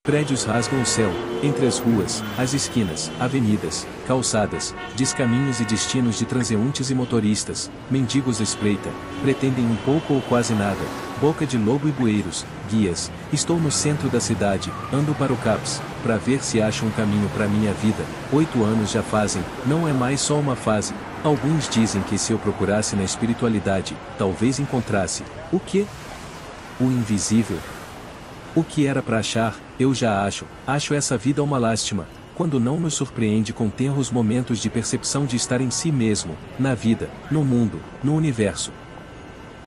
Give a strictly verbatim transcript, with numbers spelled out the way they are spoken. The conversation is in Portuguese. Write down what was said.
Prédios rasgam o céu, entre as ruas, as esquinas, avenidas, calçadas, descaminhos e destinos de transeuntes e motoristas, mendigos espreita, pretendem um pouco ou quase nada, boca de lobo e bueiros, guias, estou no centro da cidade, ando para o CAPS, para ver se acho um caminho para minha vida, oito anos já fazem, não é mais só uma fase, alguns dizem que se eu procurasse na espiritualidade, talvez encontrasse, o quê? O invisível. O que era para achar, eu já acho, acho essa vida uma lástima, quando não nos surpreende com tenros momentos de percepção de estar em si mesmo, na vida, no mundo, no universo,